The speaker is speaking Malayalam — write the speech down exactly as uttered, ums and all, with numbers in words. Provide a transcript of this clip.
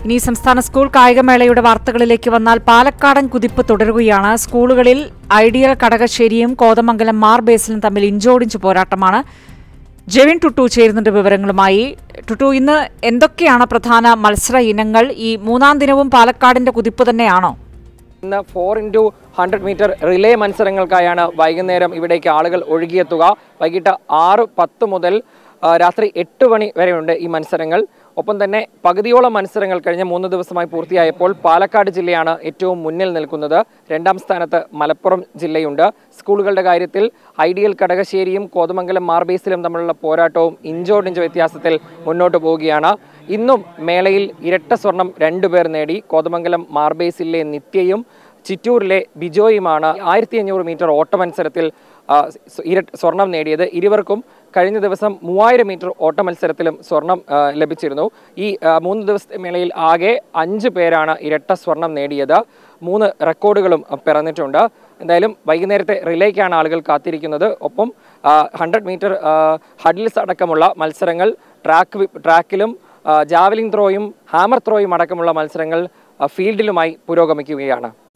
ഇനി സംസ്ഥാന സ്കൂൾ കായികമേളയുടെ വാർത്തകളിലേക്ക് വന്നാൽ പാലക്കാടൻ കുതിപ്പ് തുടരുകയാണ്. സ്കൂളുകളിൽ ഐഡിയൽ കടകശ്ശേരിയും കോതമംഗലം മാർബേസിലും തമ്മിൽ ഇഞ്ചോടിഞ്ച് പോരാട്ടമാണ്. ജെവിൻ ടുട്ടു ചേരുന്നുണ്ട് വിവരങ്ങളുമായി. ടുട്ടു, ഇന്ന് എന്തൊക്കെയാണ് പ്രധാന മത്സര ഇനങ്ങൾ? ഈ മൂന്നാം ദിനവും പാലക്കാടിന്റെ കുതിപ്പ് തന്നെയാണോ? ഇന്ന് four into hundred meter relay മത്സരങ്ങൾക്കായാണ് വൈകുന്നേരം ഇവിടേക്ക് ആളുകൾ ഒഴുകിയെത്തുക. വൈകിട്ട് ആറ് പത്ത് മുതൽ രാത്രി എട്ട് മണി വരെയുണ്ട് ഈ മത്സരങ്ങൾ. ഒപ്പം തന്നെ പകുതിയോളം മത്സരങ്ങൾ കഴിഞ്ഞ മൂന്ന് ദിവസമായി പൂർത്തിയായപ്പോൾ പാലക്കാട് ജില്ലയാണ് ഏറ്റവും മുന്നിൽ നിൽക്കുന്നത്. രണ്ടാം സ്ഥാനത്ത് മലപ്പുറം ജില്ലയുണ്ട്. സ്കൂളുകളുടെ കാര്യത്തിൽ ഐഡിയൽ കടകശ്ശേരിയും കോതമംഗലം മാർബേസിലും തമ്മിലുള്ള പോരാട്ടവും ഇഞ്ചോടിഞ്ച് വ്യത്യാസത്തിൽ മുന്നോട്ട് പോവുകയാണ്. ഇന്നും മേളയിൽ ഇരട്ട സ്വർണം രണ്ടുപേർ നേടി. കോതമംഗലം മാർബേസിലെ നിത്യയും ചിറ്റൂരിലെ ബിജോയുമാണ് ആയിരത്തി അഞ്ഞൂറ് മീറ്റർ ഓട്ട മത്സരത്തിൽ ഇരട്ട സ്വർണം നേടിയത്. ഇരുവർക്കും കഴിഞ്ഞ ദിവസം മൂവായിരം മീറ്റർ ഓട്ട മത്സരത്തിലും സ്വർണം ലഭിച്ചിരുന്നു. ഈ മൂന്ന് ദിവസത്തെ മേളയിൽ ആകെ അഞ്ച് പേരാണ് ഇരട്ട സ്വർണം നേടിയത്. മൂന്ന് റെക്കോർഡുകളും പിറന്നിട്ടുണ്ട്. എന്തായാലും വൈകുന്നേരത്തെ റിലേക്കാണ് ആളുകൾ കാത്തിരിക്കുന്നത്. ഒപ്പം ഹൺഡ്രഡ് മീറ്റർ ഹഡിൽസ് അടക്കമുള്ള മത്സരങ്ങൾ, ട്രാക്ക് ട്രാക്കിലും ജാവലിംഗ് ത്രോയും ഹാമർ ത്രോയും അടക്കമുള്ള മത്സരങ്ങൾ ഫീൽഡിലുമായി പുരോഗമിക്കുകയാണ്.